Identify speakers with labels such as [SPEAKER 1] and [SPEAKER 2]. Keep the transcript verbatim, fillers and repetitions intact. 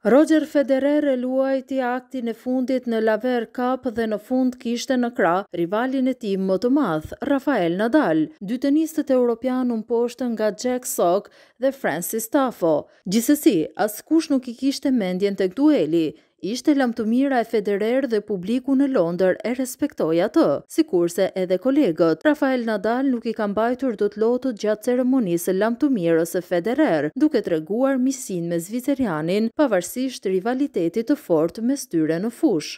[SPEAKER 1] Roger Federer e luajti aktin e fundit në Laver Cup dhe në fund kishte në krah rivalin e tij më të madh, Rafael Nadal. Dy tenistët europian u mposhtën nga Jack Sock dhe Francis Tiafoe. Gjithsesi, askush nuk i kishte mendjen tek dueli. Ishte lamtumira e Federer dhe publiku në Londër e respektoi atë, sikurse edhe kolegët. Rafael Nadal nuk i ka mbajtur dot lotët gjatë ceremonisë së lamtumirës së Federer, duke treguar miqësinë me zviceриanin pavarësisht rivalitetit të fortë mes tyre në fushë.